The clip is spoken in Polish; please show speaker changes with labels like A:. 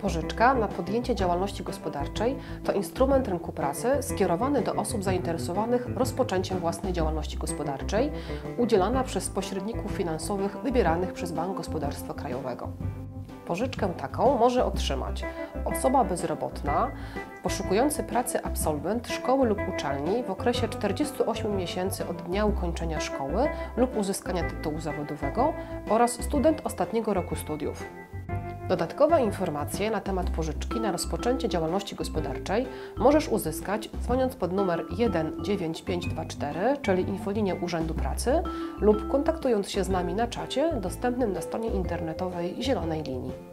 A: Pożyczka na podjęcie działalności gospodarczej to instrument rynku pracy skierowany do osób zainteresowanych rozpoczęciem własnej działalności gospodarczej, udzielana przez pośredników finansowych wybieranych przez Bank Gospodarstwa Krajowego. Pożyczkę taką może otrzymać osoba bezrobotna, poszukujący pracy absolwent szkoły lub uczelni w okresie 48 miesięcy od dnia ukończenia szkoły lub uzyskania tytułu zawodowego oraz student ostatniego roku studiów. Dodatkowe informacje na temat pożyczki na rozpoczęcie działalności gospodarczej możesz uzyskać dzwoniąc pod numer 19524, czyli infolinię Urzędu Pracy, lub kontaktując się z nami na czacie dostępnym na stronie internetowej Zielonej Linii.